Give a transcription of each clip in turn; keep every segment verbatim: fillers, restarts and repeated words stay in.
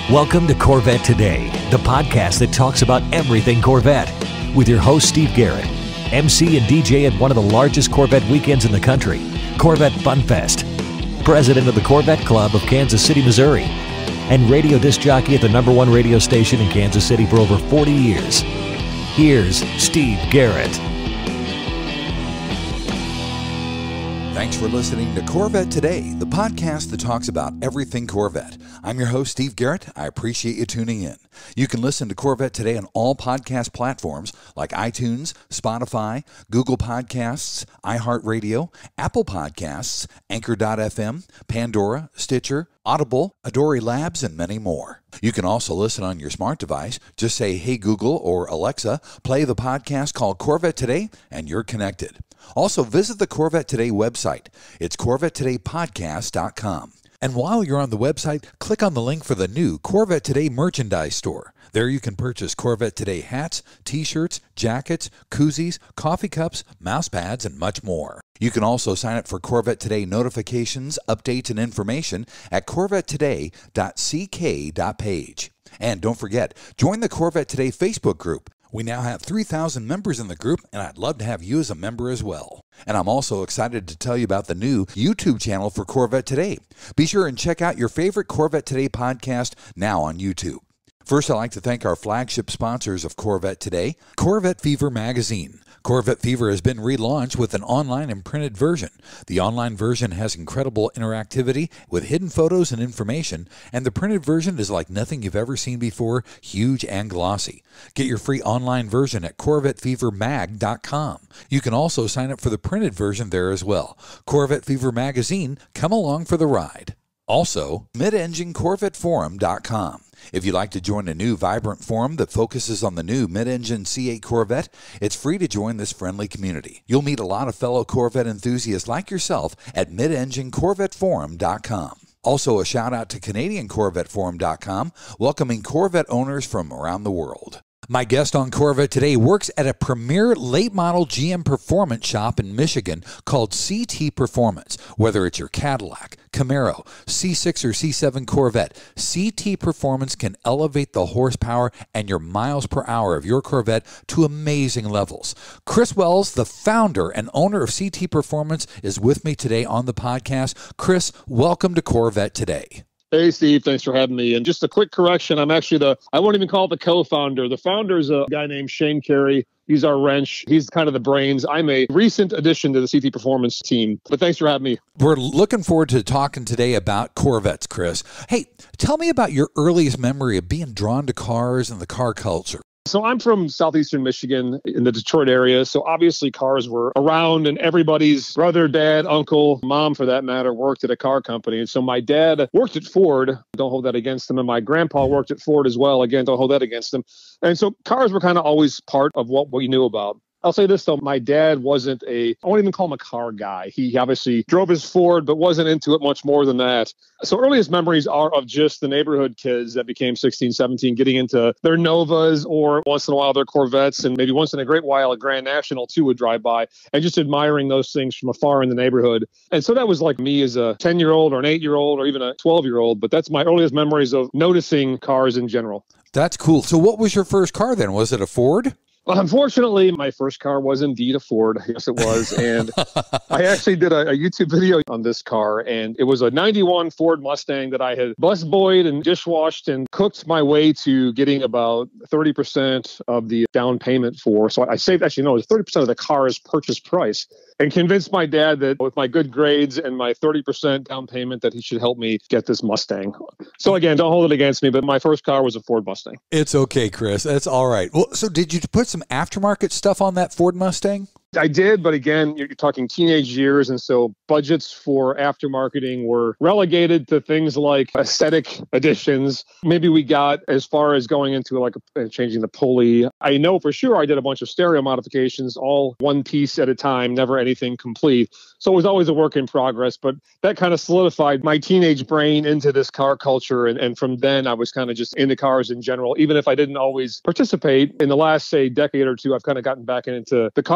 Welcome to Corvette Today, the podcast that talks about everything Corvette, with your host Steve Garrett, M C and D J at one of the largest Corvette weekends in the country, Corvette Fun Fest, president of the Corvette Club of Kansas City, Missouri, and radio disc jockey at the number one radio station in Kansas City for over forty years. Here's Steve Garrett. Thanks for listening to Corvette Today, the podcast that talks about everything Corvette. I'm your host, Steve Garrett. I appreciate you tuning in. You can listen to Corvette Today on all podcast platforms like iTunes, Spotify, Google Podcasts, iHeartRadio, Apple Podcasts, Anchor dot f m, Pandora, Stitcher, Audible, Adori Labs, and many more. You can also listen on your smart device. Just say, "Hey Google" or "Alexa, play the podcast called Corvette Today," and you're connected. Also, visit the Corvette Today website. It's corvette today podcast dot com. And while you're on the website, click on the link for the new Corvette Today merchandise store. There you can purchase Corvette Today hats, t-shirts, jackets, koozies, coffee cups, mouse pads, and much more. You can also sign up for Corvette Today notifications, updates, and information at corvette today dot c k dot page. And don't forget, join the Corvette Today Facebook group. We now have three thousand members in the group, and I'd love to have you as a member as well. And I'm also excited to tell you about the new YouTube channel for Corvette Today. Be sure and check out your favorite Corvette Today podcast now on YouTube. First, I'd like to thank our flagship sponsors of Corvette Today, Corvette Fever Magazine. Corvette Fever has been relaunched with an online and printed version. The online version has incredible interactivity with hidden photos and information, and the printed version is like nothing you've ever seen before, huge and glossy. Get your free online version at corvette fever mag dot com. You can also sign up for the printed version there as well. Corvette Fever Magazine, come along for the ride. Also, mid engine corvette forum dot com. If you'd like to join a new vibrant forum that focuses on the new mid-engine C eight Corvette, it's free to join this friendly community. You'll meet a lot of fellow Corvette enthusiasts like yourself at mid engine corvette forum dot com. Also, a shout out to Canadian corvette forum dot com, welcoming Corvette owners from around the world. My guest on Corvette Today works at a premier late-model G M performance shop in Michigan called C T Performance. Whether it's your Cadillac, Camaro, C six or C seven Corvette, C T Performance can elevate the horsepower and your miles per hour of your Corvette to amazing levels. Chris Wells, the founder and owner of C T Performance, is with me today on the podcast. Chris, welcome to Corvette Today. Hey, Steve. Thanks for having me. And just a quick correction. I'm actually the, I won't even call it the co-founder. The founder is a guy named Shane Carey. He's our wrench. He's kind of the brains. I'm a recent addition to the C T Performance team. But thanks for having me. We're looking forward to talking today about Corvettes, Chris. Hey, tell me about your earliest memory of being drawn to cars and the car culture. So I'm from southeastern Michigan in the Detroit area. So obviously cars were around and everybody's brother, dad, uncle, mom for that matter, worked at a car company. And so my dad worked at Ford. Don't hold that against him. And my grandpa worked at Ford as well. Again, don't hold that against him. And so cars were kind of always part of what we knew about. I'll say this, though. My dad wasn't a, I won't even call him a car guy. He obviously drove his Ford, but wasn't into it much more than that. So earliest memories are of just the neighborhood kids that became sixteen, seventeen, getting into their Novas or once in a while their Corvettes, and maybe once in a great while a Grand National too would drive by, and just admiring those things from afar in the neighborhood. And so that was like me as a ten-year-old or an eight-year-old or even a twelve-year-old. But that's my earliest memories of noticing cars in general. That's cool. So what was your first car then? Was it a Ford? Well, unfortunately, my first car was indeed a Ford. Yes, it was. And I actually did a, a YouTube video on this car, and it was a ninety-one Ford Mustang that I had busboyed and dishwashed and cooked my way to getting about thirty percent of the down payment for. So I saved, actually, no, it was thirty percent of the car's purchase price, and convinced my dad that with my good grades and my thirty percent down payment that he should help me get this Mustang. So again, don't hold it against me, but my first car was a Ford Mustang. It's okay, Chris. That's all right. Well, so did you put some aftermarket stuff on that Ford Mustang? I did, but again, you're talking teenage years, and so budgets for aftermarketing were relegated to things like aesthetic additions. Maybe we got as far as going into like a, changing the pulley. I know for sure I did a bunch of stereo modifications, all one piece at a time, never anything complete. So it was always a work in progress, but that kind of solidified my teenage brain into this car culture. And, and from then I was kind of just into cars in general, even if I didn't always participate. In the last, say, decade or two, I've kind of gotten back into the car scene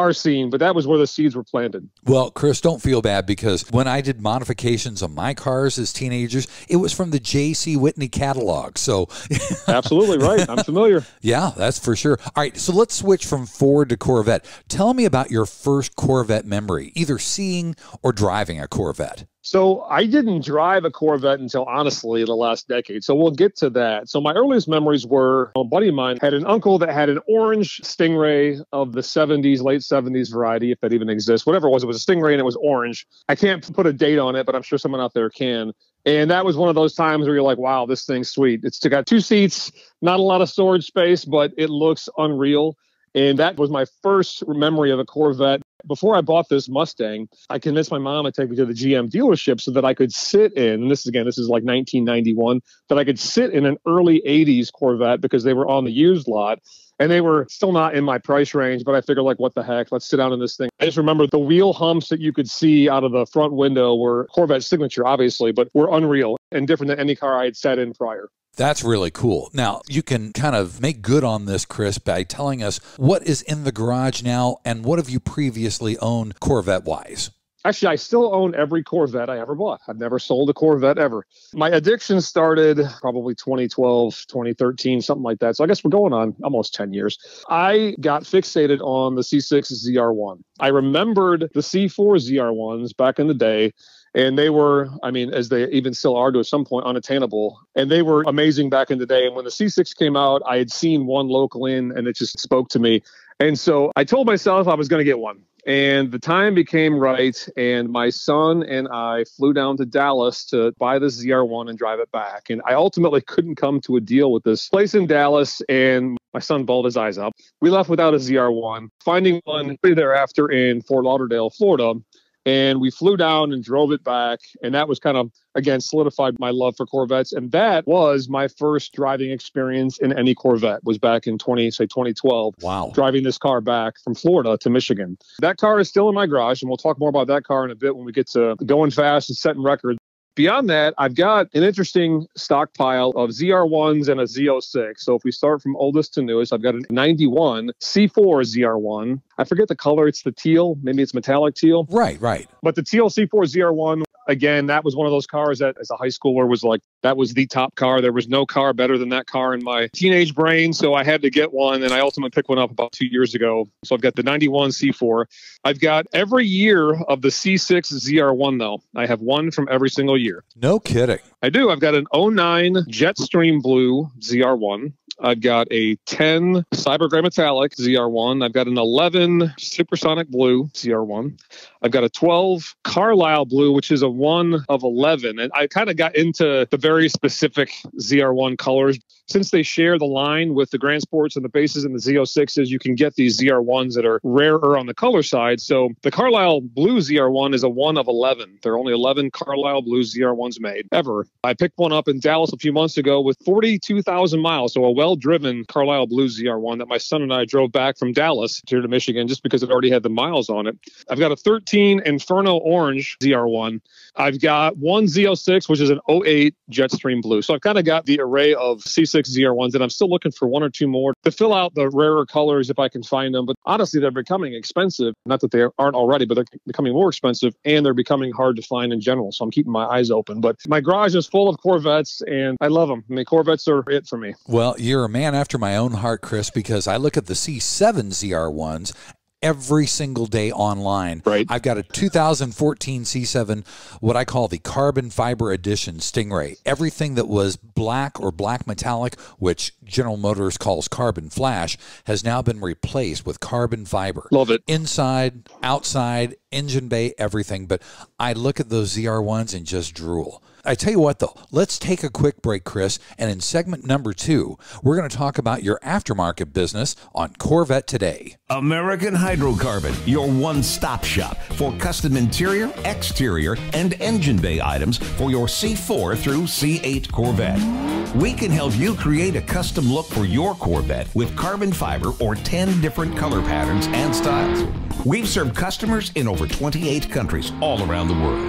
fifteen, but that was where the seeds were planted. Well, Chris, don't feel bad, because when I did modifications on my cars as teenagers, it was from the J C Whitney catalog. So absolutely right. I'm familiar. Yeah, that's for sure. All right, so let's switch from Ford to Corvette. Tell me about your first Corvette memory, either seeing or driving a Corvette. So I didn't drive a Corvette until, honestly, the last decade. So we'll get to that. So my earliest memories were, a buddy of mine had an uncle that had an orange Stingray of the seventies, late seventies variety, if that even exists. Whatever it was, it was a Stingray and it was orange. I can't put a date on it, but I'm sure someone out there can. And that was one of those times where you're like, wow, this thing's sweet. It's got two seats, not a lot of storage space, but it looks unreal. And that was my first memory of a Corvette. Before I bought this Mustang, I convinced my mom to take me to the G M dealership so that I could sit in, and this is, again, this is like nineteen ninety-one, that I could sit in an early eighties Corvette because they were on the used lot. And they were still not in my price range, but I figured, like, what the heck? Let's sit down in this thing. I just remember the wheel humps that you could see out of the front window were Corvette signature, obviously, but were unreal and different than any car I had sat in prior. That's really cool. Now, you can kind of make good on this, Chris, by telling us what is in the garage now and what have you previously owned Corvette-wise? Actually, I still own every Corvette I ever bought. I've never sold a Corvette ever. My addiction started probably twenty twelve, twenty thirteen, something like that. So I guess we're going on almost ten years. I got fixated on the C six Z R one. I remembered the C four Z R ones back in the day. And they were, I mean, as they even still are to some point, unattainable. And they were amazing back in the day. And when the C six came out, I had seen one local in, and it just spoke to me. And so I told myself I was going to get one. And the time became right. And my son and I flew down to Dallas to buy the Z R one and drive it back. And I ultimately couldn't come to a deal with this place in Dallas. And my son bawled his eyes out. We left without a Z R one, finding one thereafter in Fort Lauderdale, Florida. And we flew down and drove it back. And that was kind of, again, solidified my love for Corvettes. And that was my first driving experience in any Corvette, was back in twenty, say twenty twelve. Wow. Driving this car back from Florida to Michigan. That car is still in my garage, and we'll talk more about that car in a bit when we get to going fast and setting records. Beyond that, I've got an interesting stockpile of Z R ones and a Z oh six. So if we start from oldest to newest, I've got a ninety-one C four Z R one. I forget the color. It's the teal. Maybe it's metallic teal. Right, right. But the teal C four Z R one, again, that was one of those cars that as a high schooler was like, that was the top car. There was no car better than that car in my teenage brain. So I had to get one. And I ultimately picked one up about two years ago. So I've got the ninety-one C four. I've got every year of the C six Z R one, though. I have one from every single year. No kidding. I do. I've got an oh nine Jetstream Blue Z R one. I've got a ten Cyber Gray Metallic Z R one. I've got an eleven Supersonic Blue Z R one. I've got a twelve Carlisle Blue, which is a one of eleven. And I kind of got into the very specific Z R one colors. Since they share the line with the Grand Sports and the bases and the Z oh sixes, you can get these Z R ones that are rarer on the color side. So the Carlisle Blue Z R one is a one of eleven. There are only eleven Carlisle Blue Z R ones made ever. I picked one up in Dallas a few months ago with forty-two thousand miles. So a well-driven Carlisle Blue Z R one that my son and I drove back from Dallas here to Michigan just because it already had the miles on it. I've got a thirteen Inferno Orange Z R one. I've got one Z oh six, which is an oh eight Jetstream Blue. So I've kind of got the array of C six Z R ones, and I'm still looking for one or two more to fill out the rarer colors if I can find them. But honestly, they're becoming expensive. Not that they aren't already, but they're becoming more expensive, and they're becoming hard to find in general. So I'm keeping my eyes open. But my garage is full of Corvettes, and I love them. I mean, Corvettes are it for me. Well, you're a man after my own heart, Chris, because I look at the C seven Z R ones every single day online. Right. I've got a two thousand fourteen C seven, what I call the Carbon Fiber Edition Stingray. Everything that was black or black metallic, which General Motors calls carbon flash, has now been replaced with carbon fiber. Love it. Inside, outside, engine bay, everything. But I look at those Z R ones and just drool. I tell you what, though, let's take a quick break, Chris, and in segment number two, we're going to talk about your aftermarket business on Corvette Today. American Hydrocarbon, your one-stop shop for custom interior, exterior, and engine bay items for your C four through C eight Corvette. We can help you create a custom look for your Corvette with carbon fiber or ten different color patterns and styles. We've served customers in over twenty-eight countries all around the world.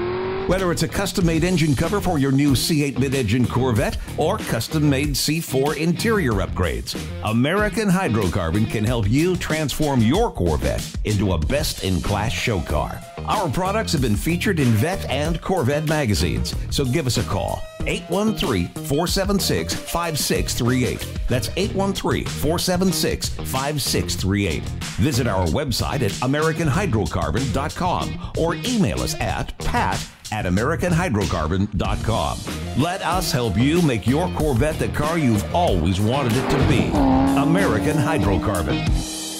Whether it's a custom-made engine cover for your new C eight mid-engine Corvette or custom-made C four interior upgrades, American Hydrocarbon can help you transform your Corvette into a best-in-class show car. Our products have been featured in Vet and Corvette magazines, so give us a call. eight one three, four seven six, five six three eight. That's eight one three, four seven six, five six three eight. Visit our website at american hydrocarbon dot com or email us at pat at american hydrocarbon dot com. Let us help you make your Corvette the car you've always wanted it to be. American Hydrocarbon.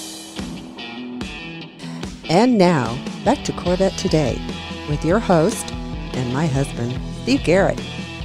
And now, back to Corvette Today with your host and my husband, Steve Garrett.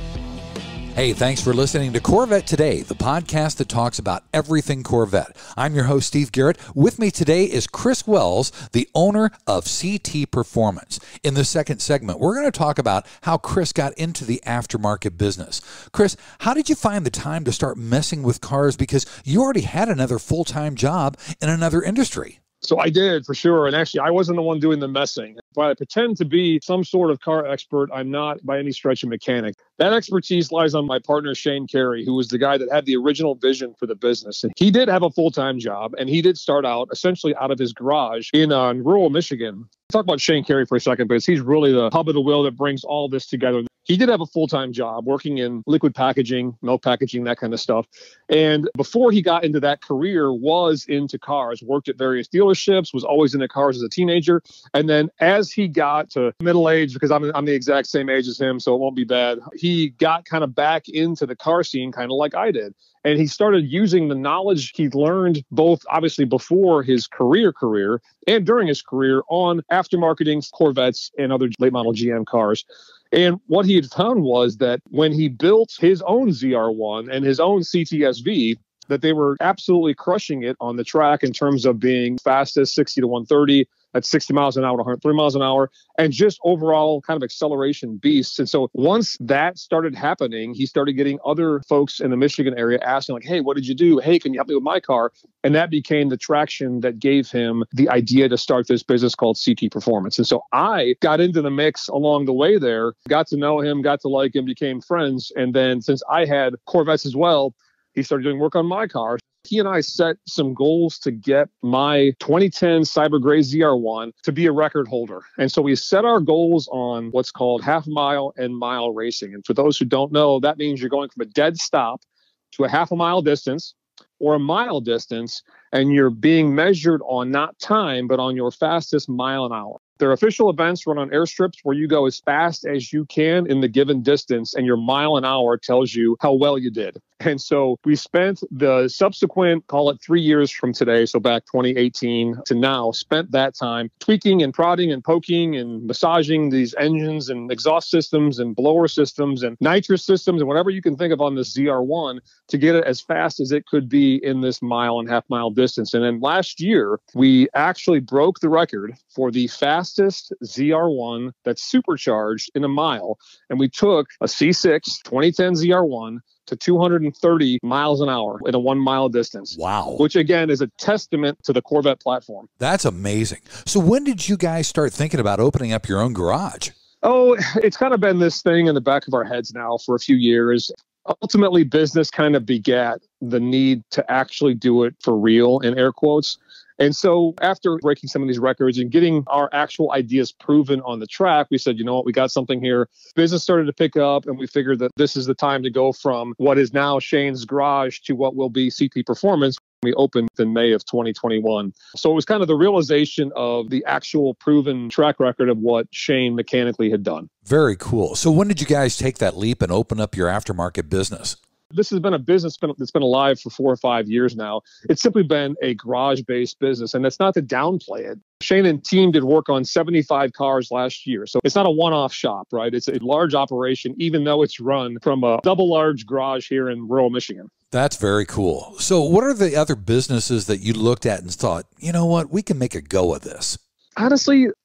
Hey, thanks for listening to Corvette Today, the podcast that talks about everything Corvette. I'm your host, Steve Garrett. With me today is Chris Wells, the owner of C T Performance. In the second segment, we're going to talk about how Chris got into the aftermarket business. Chris, how did you find the time to start messing with cars? Because you already had another full-time job in another industry. So I did, for sure. And actually, I wasn't the one doing the messing. But I pretend to be some sort of car expert. I'm not by any stretch a mechanic. That expertise lies on my partner, Shane Carey, who was the guy that had the original vision for the business. And he did have a full-time job, and he did start out essentially out of his garage in uh, rural Michigan. Talk about Shane Carey for a second, because he's really the hub of the wheel that brings all this together. He did have a full-time job working in liquid packaging, milk packaging, that kind of stuff. And before he got into that career, was into cars, worked at various dealerships, was always into cars as a teenager. And then as he got to middle age, because I'm, I'm the exact same age as him, so it won't be bad, he got kind of back into the car scene, kind of like I did. And he started using the knowledge he'd learned both obviously before his career career and during his career on aftermarketing Corvettes and other late model G M cars. And what he had found was that when he built his own Z R one and his own C T S V, that they were absolutely crushing it on the track in terms of being fastest, sixty to one thirty, at sixty miles an hour to one hundred three miles an hour, and just overall kind of acceleration beasts. And so once that started happening, he started getting other folks in the Michigan area asking like, hey, what did you do? Hey, can you help me with my car? And that became the traction that gave him the idea to start this business called C T Performance. And so I got into the mix along the way there, got to know him, got to like him, became friends. And then since I had Corvettes as well, he started doing work on my car. He and I set some goals to get my twenty ten Cyber Gray Z R one to be a record holder. And so we set our goals on what's called half mile and mile racing. And for those who don't know, that means you're going from a dead stop to a half a mile distance or a mile distance, and you're being measured on not time, but on your fastest mile an hour. There are official events run on airstrips where you go as fast as you can in the given distance, and your mile an hour tells you how well you did. And so we spent the subsequent, call it three years from today, so back twenty eighteen to now, spent that time tweaking and prodding and poking and massaging these engines and exhaust systems and blower systems and nitrous systems and whatever you can think of on this Z R one to get it as fast as it could be in this mile and half mile distance. And then last year, we actually broke the record for the fastest Z R one that's supercharged in a mile. And we took a C six twenty ten Z R one to two hundred thirty miles an hour in a one mile distance. Wow. Which again is a testament to the Corvette platform. That's amazing. So when did you guys start thinking about opening up your own garage? Oh, it's kind of been this thing in the back of our heads now for a few years. Ultimately, business kind of begat the need to actually do it for real, in air quotes. And so after breaking some of these records and getting our actual ideas proven on the track, we said, you know what, we got something here. Business started to pick up, and we figured that this is the time to go from what is now Shane's garage to what will be C T Performance. We opened in May of twenty twenty-one. So it was kind of the realization of the actual proven track record of what Shane mechanically had done. Very cool. So when did you guys take that leap and open up your aftermarket business? This has been a business that's been alive for four or five years now. It's simply been a garage-based business, and that's not to downplay it. Shane and team did work on seventy-five cars last year. So it's not a one-off shop, right? It's a large operation, even though it's run from a double large garage here in rural Michigan. That's very cool. So what are the other businesses that you looked at and thought, you know what, we can make a go of this? Honestly,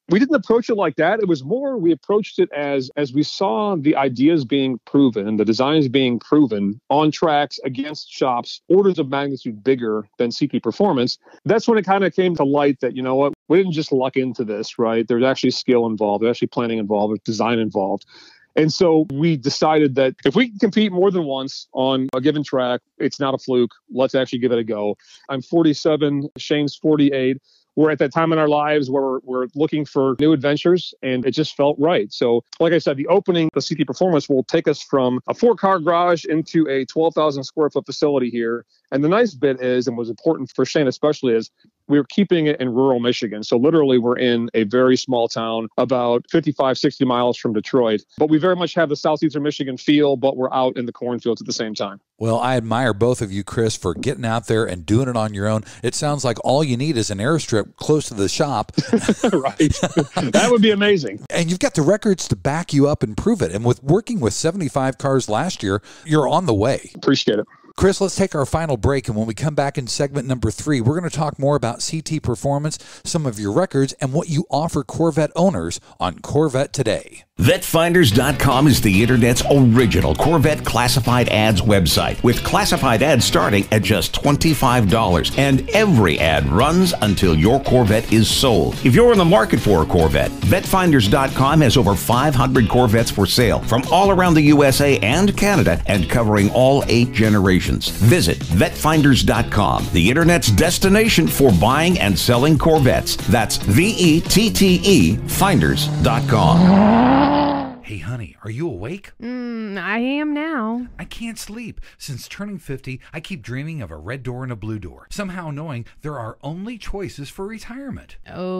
We didn't approach it like that. It was more, we approached it as, as we saw the ideas being proven and the designs being proven on tracks against shops, orders of magnitude bigger than C T Performance. That's when it kind of came to light that, you know what, we didn't just luck into this, right? There's actually skill involved, there's actually planning involved, there's design involved. And so we decided that if we can compete more than once on a given track, it's not a fluke. Let's actually give it a go. I'm forty-seven, Shane's forty-eight. We're at that time in our lives where we're, we're looking for new adventures, and it just felt right. So, like I said, the opening, the C T Performance will take us from a four-car garage into a twelve thousand square foot facility here. And the nice bit is, and was important for Shane especially, is we're keeping it in rural Michigan. So literally we're in a very small town about fifty-five, sixty miles from Detroit. But we very much have the southeastern Michigan feel, but we're out in the cornfields at the same time. Well, I admire both of you, Chris, for getting out there and doing it on your own. It sounds like all you need is an airstrip close to the shop. Right. That would be amazing. And you've got the records to back you up and prove it. And with working with seventy-five cars last year, you're on the way. Appreciate it. Chris, let's take our final break, and when we come back in segment number three, we're going to talk more about C T Performance, some of your records, and what you offer Corvette owners on Corvette Today. Vet Finders dot com is the Internet's original Corvette classified ads website, with classified ads starting at just twenty-five dollars, and every ad runs until your Corvette is sold. If you're in the market for a Corvette, Vet Finders dot com has over five hundred Corvettes for sale from all around the U S A and Canada, and covering all eight generations. Visit Vet Finders dot com, the Internet's destination for buying and selling Corvettes. That's V E T T E Finders dot com. Hey, honey, are you awake? Mm, I am now. I can't sleep. Since turning fifty, I keep dreaming of a red door and a blue door, somehow knowing there are only choices for retirement.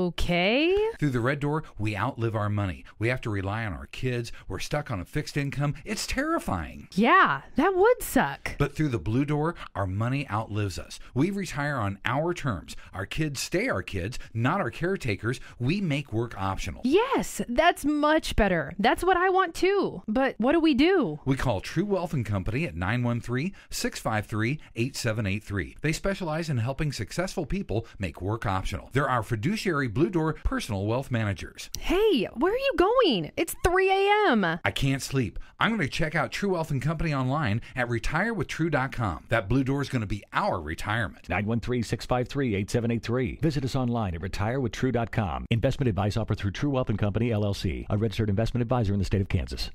Okay. Through the red door, we outlive our money. We have to rely on our kids. We're stuck on a fixed income. It's terrifying. Yeah, that would suck. But through the blue door, our money outlives us. We retire on our terms. Our kids stay our kids, not our caretakers. We make work optional. Yes, that's much better. That's what I want too. But what do we do? We call True Wealth and Company at nine one three, six five three, eight seven eight three. They specialize in helping successful people make work optional. They're our fiduciary Blue Door personal wealth managers. Hey, where are you going? It's three a.m. I can't sleep. I'm going to check out True Wealth and Company online at retire with true dot com. That blue door is going to be our retirement. nine one three, six five three, eight seven eight three. Visit us online at retire with true dot com. Investment advice offered through True Wealth and Company, L L C, a registered investment advisor in the state of Kansas.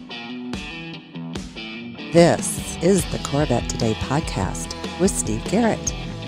This is the Corvette Today podcast with Steve Garrett.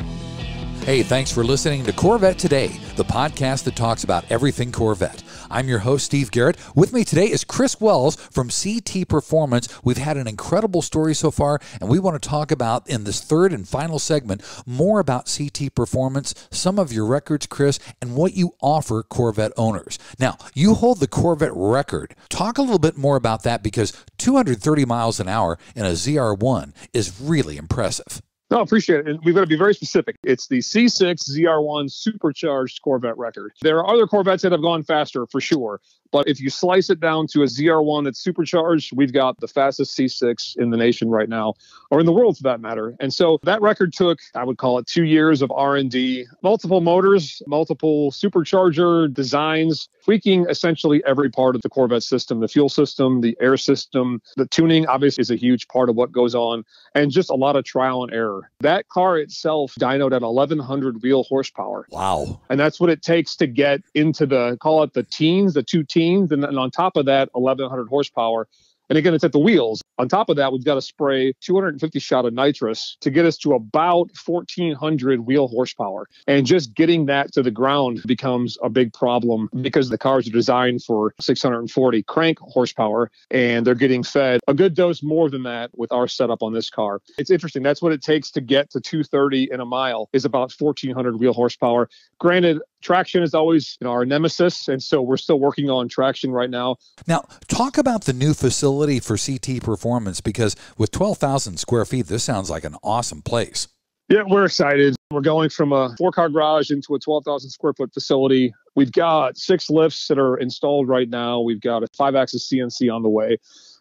Hey, thanks for listening to Corvette Today, the podcast that talks about everything Corvette. I'm your host, Steve Garrett. With me today is Chris Wells from C T Performance. We've had an incredible story so far, and we want to talk about, in this third and final segment, more about C T Performance, some of your records, Chris, and what you offer Corvette owners. Now, you hold the Corvette record. Talk a little bit more about that, because two hundred thirty miles an hour in a Z R one is really impressive. No, appreciate it. And we've got to be very specific. It's the C six Z R one supercharged Corvette record. There are other Corvettes that have gone faster for sure. But if you slice it down to a Z R one that's supercharged, we've got the fastest C six in the nation right now, or in the world for that matter. And so that record took, I would call it, two years of R and D, multiple motors, multiple supercharger designs, tweaking essentially every part of the Corvette system, the fuel system, the air system. The tuning obviously is a huge part of what goes on, and just a lot of trial and error. That car itself dynoed at eleven hundred wheel horsepower. Wow. And that's what it takes to get into the, call it the teens, the two teens. And then on top of that, eleven hundred horsepower. And again, it's at the wheels. On top of that, we've got to spray two hundred fifty shot of nitrous to get us to about fourteen hundred wheel horsepower. And just getting that to the ground becomes a big problem, because the cars are designed for six hundred forty crank horsepower, and they're getting fed a good dose more than that with our setup on this car. It's interesting. That's what it takes to get to two thirty in a mile, is about fourteen hundred wheel horsepower. Granted, traction is always, you know, our nemesis, and so we're still working on traction right now. Now, talk about the new facility for C T Performance, because with twelve thousand square feet, this sounds like an awesome place. Yeah, we're excited. We're going from a four-car garage into a twelve thousand square foot facility. We've got six lifts that are installed right now. We've got a five-axis C N C on the way.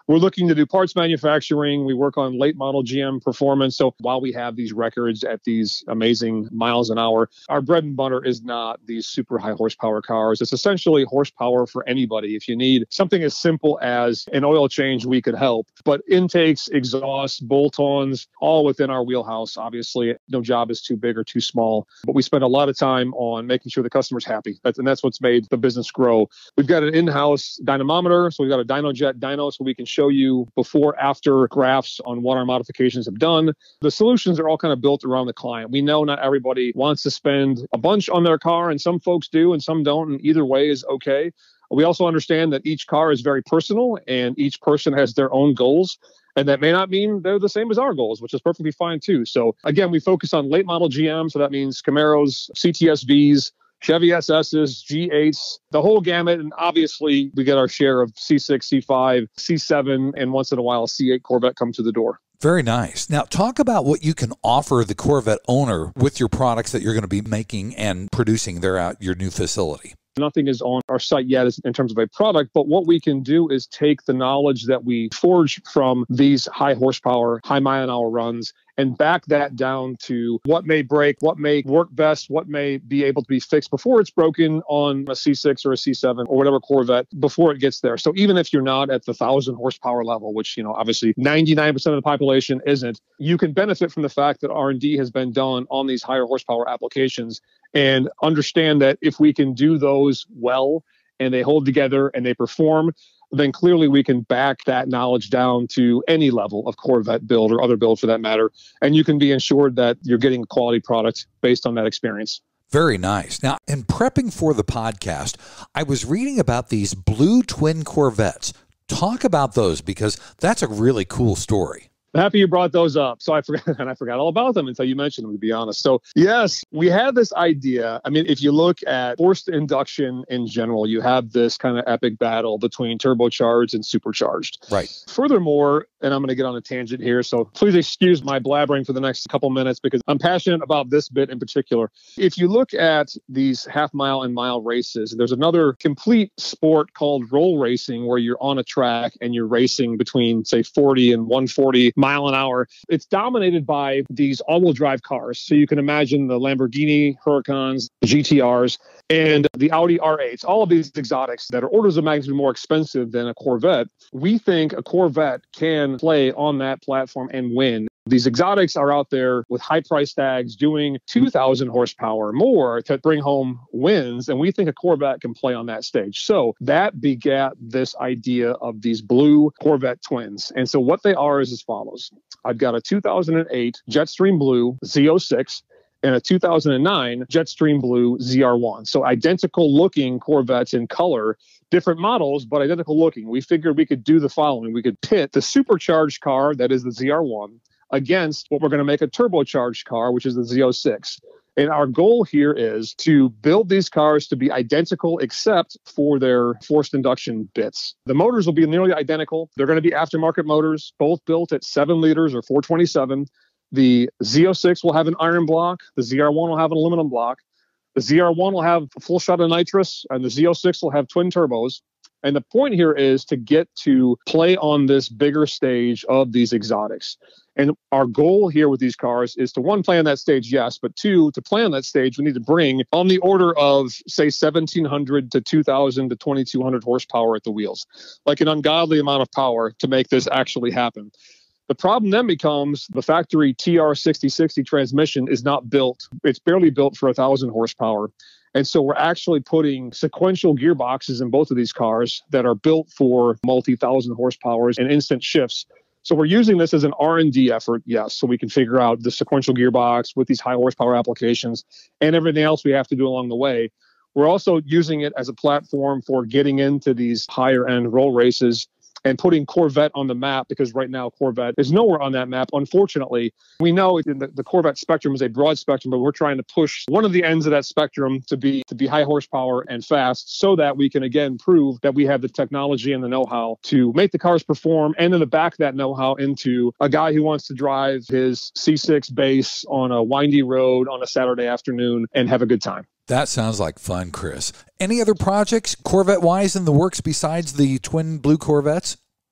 we're looking to do parts manufacturing. We work on late model G M performance. So while we have these records at these amazing miles an hour, our bread and butter is not these super high horsepower cars. It's essentially horsepower for anybody. If you need something as simple as an oil change, we could help. But intakes, exhausts, bolt-ons, all within our wheelhouse. Obviously, no job is too big or too small. But we spend a lot of time on making sure the customer's happy. That's, and that's what's made the business grow. We've got an in-house dynamometer. So we've got a DynoJet dyno so we can show you before, after graphs on what our modifications have done. The solutions are all kind of built around the client. We know not everybody wants to spend a bunch on their car, and some folks do and some don't, and either way is okay. We also understand that each car is very personal and each person has their own goals. And that may not mean they're the same as our goals, which is perfectly fine too. So again, we focus on late model G M. So that means Camaros, C T S Vs, Chevy S S's, G eights, the whole gamut. And obviously we get our share of C six, C five, C seven, and once in a while, a C eight Corvette come to the door. Very nice. Now, talk about what you can offer the Corvette owner with your products that you're going to be making and producing there at your new facility. Nothing is on our site yet in terms of a product, but what we can do is take the knowledge that we forge from these high horsepower, high mile an hour runs and back that down to what may break, what may work best, what may be able to be fixed before it's broken on a C six or a C seven or whatever Corvette before it gets there. So even if you're not at the thousand horsepower level, which, you know, obviously ninety-nine percent of the population isn't, you can benefit from the fact that R and D has been done on these higher horsepower applications and understand that if we can do those well and they hold together and they perform, then clearly we can back that knowledge down to any level of Corvette build or other build for that matter. And you can be ensured that you're getting a quality product based on that experience. Very nice. Now, in prepping for the podcast, I was reading about these blue twin Corvettes. Talk about those because that's a really cool story. Happy you brought those up. So I forgot, and I forgot all about them until you mentioned them, to be honest. So yes, we had this idea. I mean, if you look at forced induction in general, you have this kind of epic battle between turbocharged and supercharged. Right. Furthermore, and I'm going to get on a tangent here, so please excuse my blabbering for the next couple minutes because I'm passionate about this bit in particular. If you look at these half mile and mile races, there's another complete sport called roll racing where you're on a track and you're racing between, say, forty and one forty mile an hour. It's dominated by these all-wheel drive cars. So you can imagine the Lamborghini Huracans, G T Rs, and the Audi R eights, all of these exotics that are orders of magnitude more expensive than a Corvette. We think a Corvette can play on that platform and win. These exotics are out there with high price tags doing two thousand horsepower more to bring home wins. And we think a Corvette can play on that stage. So that begat this idea of these blue Corvette twins. And so what they are is as follows. I've got a two thousand eight Jetstream Blue Z oh six and a two thousand nine Jetstream Blue Z R one. So identical looking Corvettes in color, different models, but identical looking. We figured we could do the following. We could pit the supercharged car, that is the Z R one, against what we're going to make a turbocharged car, which is the Z oh six. And our goal here is to build these cars to be identical except for their forced induction bits. The motors will be nearly identical. They're going to be aftermarket motors, both built at seven liters or four twenty-seven. The Z oh six will have an iron block. The Z R one will have an aluminum block. The Z R one will have a full shot of nitrous, and the Z oh six will have twin turbos. And the point here is to get to play on this bigger stage of these exotics. And our goal here with these cars is to, one, play on that stage, yes, but two, to play on that stage, we need to bring on the order of, say, seventeen hundred to two thousand to twenty-two hundred horsepower at the wheels, like an ungodly amount of power to make this actually happen. The problem then becomes the factory T R sixty sixty transmission is not built. It's barely built for one thousand horsepower. And so we're actually putting sequential gearboxes in both of these cars that are built for multi-thousand horsepowers and instant shifts. So we're using this as an R and D effort, yes, so we can figure out the sequential gearbox with these high horsepower applications and everything else we have to do along the way. We're also using it as a platform for getting into these higher end roll races and putting Corvette on the map, because right now Corvette is nowhere on that map. Unfortunately, we know the, the Corvette spectrum is a broad spectrum, but we're trying to push one of the ends of that spectrum to be to be high horsepower and fast so that we can, again, prove that we have the technology and the know-how to make the cars perform, and then to back that know-how into a guy who wants to drive his C six base on a windy road on a Saturday afternoon and have a good time. That sounds like fun, Chris. Any other projects, Corvette-wise, in the works besides the twin blue Corvettes?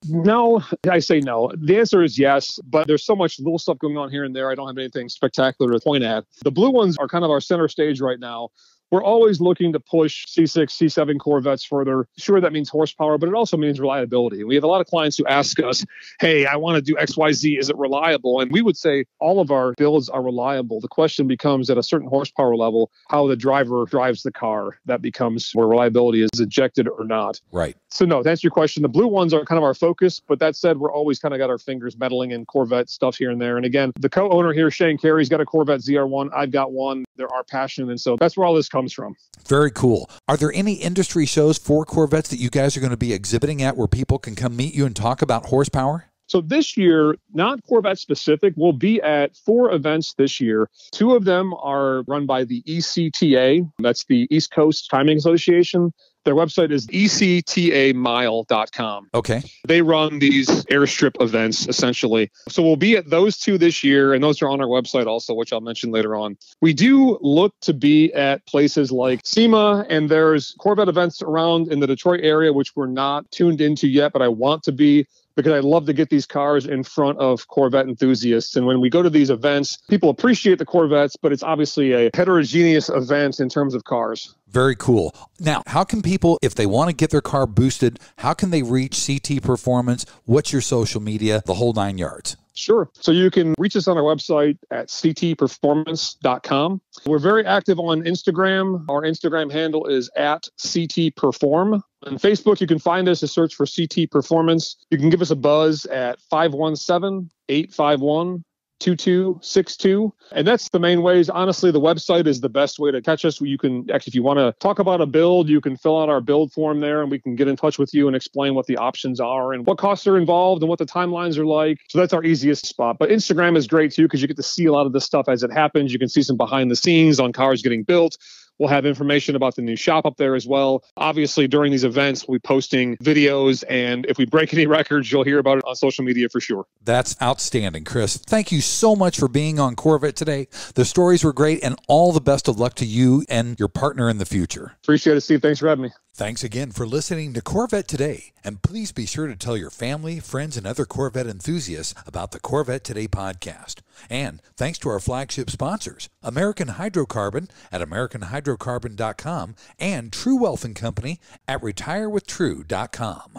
No, I say no. The answer is yes, but there's so much little stuff going on here and there. I don't have anything spectacular to point at. The blue ones are kind of our center stage right now. We're always looking to push C six, C seven Corvettes further. Sure, that means horsepower, but it also means reliability. We have a lot of clients who ask us, hey, I want to do X Y Z. Is it reliable? And we would say all of our builds are reliable. The question becomes at a certain horsepower level, how the driver drives the car. That becomes where reliability is ejected or not. Right. So no, to answer your question, the blue ones are kind of our focus. But that said, we're always kind of got our fingers meddling in Corvette stuff here and there. And again, the co-owner here, Shane Carey's got a Corvette Z R one. I've got one. They're our passion. And so that's where all this comes from. Very cool. Are there any industry shows for Corvettes that you guys are going to be exhibiting at where people can come meet you and talk about horsepower? So this year, not Corvette specific, we'll be at four events this year. Two of them are run by the E C T A. That's the East Coast Timing Association. Their website is E C T A mile dot com. Okay. They run these airstrip events, essentially. So we'll be at those two this year, and those are on our website also, which I'll mention later on. We do look to be at places like SEMA, and there's Corvette events around in the Detroit area, which we're not tuned into yet, but I want to be, because I love to get these cars in front of Corvette enthusiasts. And when we go to these events, people appreciate the Corvettes, but it's obviously a heterogeneous event in terms of cars. Very cool. Now, how can people, if they want to get their car boosted, how can they reach C T Performance? What's your social media? The whole nine yards. Sure. So you can reach us on our website at c t performance dot com. We're very active on Instagram. Our Instagram handle is at C T Perform. On Facebook, you can find us and search for C T Performance. You can give us a buzz at five one seven, eight five one, two two six two. And that's the main ways. Honestly, the website is the best way to catch us. You can actually, if you want to talk about a build, you can fill out our build form there and we can get in touch with you and explain what the options are and what costs are involved and what the timelines are like. So that's our easiest spot. But Instagram is great too, because you get to see a lot of this stuff as it happens. You can see some behind the scenes on cars getting built. We'll have information about the new shop up there as well. Obviously, during these events, we'll be posting videos, and if we break any records, you'll hear about it on social media for sure. That's outstanding, Chris. Thank you so much for being on Corvette today. The stories were great, and all the best of luck to you and your partner in the future. Appreciate it, Steve. Thanks for having me. Thanks again for listening to Corvette Today, and please be sure to tell your family, friends, and other Corvette enthusiasts about the Corvette Today podcast. And thanks to our flagship sponsors, American Hydrocarbon at american hydrocarbon dot com and True Wealth and Company at retire with true dot com.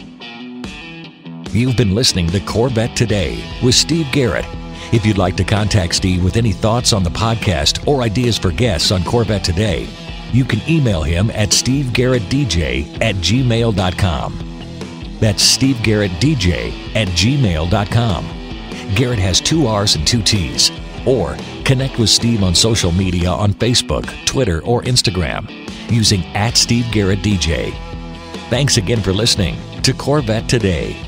You've been listening to Corvette Today with Steve Garrett. If you'd like to contact Steve with any thoughts on the podcast or ideas for guests on Corvette Today, you can email him at steve garrett d j at gmail dot com. That's steve garrett d j at gmail dot com. Garrett has two R's and two T's. Or connect with Steve on social media on Facebook, Twitter, or Instagram using at Steve Garrett D J. Thanks again for listening to Corvette Today.